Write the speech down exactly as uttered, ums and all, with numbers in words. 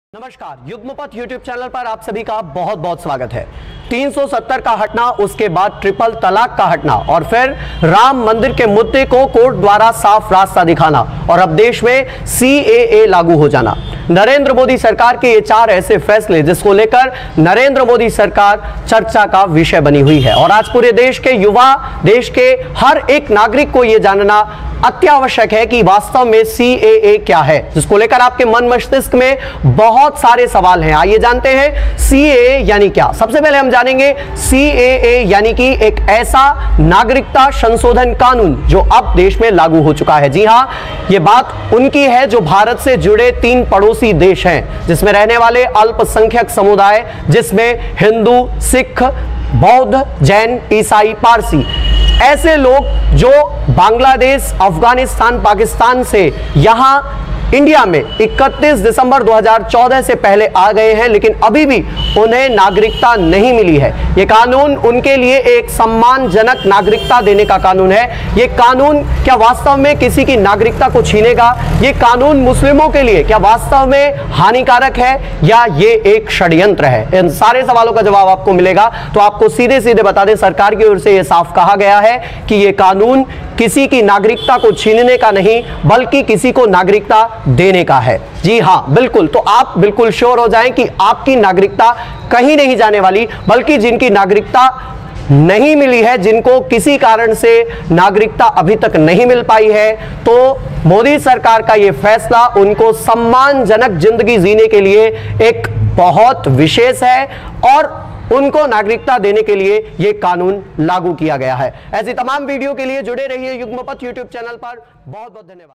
नमस्कार, युग्मपथ YouTube channel पर आप सभी का बहुत बहुत स्वागत है। तीन सौ सत्तर का हटना, उसके बाद ट्रिपल तलाक का हटना और फिर राम मंदिर के मुद्दे को कोर्ट द्वारा साफ रास्ता दिखाना और अब देश में सी ए ए लागू हो जाना। नरेंद्र मोदी सरकार के ये चार ऐसे फैसले जिसको लेकर नरेंद्र मोदी सरकार चर्चा का विषय बनी हुई है और आज पूरे देश के युवा, देश के हर एक नागरिक को यह जानना अत्यावश्यक है कि वास्तव में सी ए ए क्या है, जिसको लेकर आपके मन मस्तिष्क में बहुत सारे सवाल हैं। आइए जानते हैं सी ए ए यानी क्या। सबसे पहले हम जानेंगे सी ए ए यानी कि एक ऐसा नागरिकता संशोधन कानून जो अब देश में लागू हो चुका है। जी हां, यह बात उनकी है जो भारत से जुड़े तीन पड़ोसी देश हैं जिसमें रहने वाले अल्पसंख्यक समुदाय, जिसमें हिंदू, सिख, बौद्ध, जैन, ईसाई, पारसी, ऐसे लोग जो बांग्लादेश, अफगानिस्तान, पाकिस्तान से यहां इंडिया में इकतीस दिसंबर दो हज़ार चौदह से पहले आ गए हैं, लेकिन अभी भी उन्हें नागरिकता नहीं मिली है। यह कानून उनके लिए एक सम्मानजनक नागरिकता देने का कानून है। यह कानून क्या वास्तव में किसी की नागरिकता को छीनेगा? यह कानून मुस्लिमों के लिए क्या वास्तव में हानिकारक है या ये एक षड्यंत्र है? इन सारे सवालों का जवाब आपको मिलेगा। तो आपको सीधे सीधे बता दें, सरकार की ओर से यह साफ कहा गया है कि यह कानून किसी की नागरिकता को छीनने का नहीं बल्कि किसी को नागरिकता देने का है। जी हां, बिल्कुल। तो आप बिल्कुल श्योर हो जाएं कि आपकी नागरिकता कहीं नहीं जाने वाली, बल्कि जिनकी नागरिकता नहीं मिली है, जिनको किसी कारण से नागरिकता अभी तक नहीं मिल पाई है, तो मोदी सरकार का यह फैसला उनको सम्मानजनक जिंदगी जीने के लिए एक बहुत विशेष है और उनको नागरिकता देने के लिए यह कानून लागू किया गया है। ऐसी तमाम वीडियो के लिए जुड़े रहिए युग्मपथ यूट्यूब चैनल पर। बहुत बहुत धन्यवाद।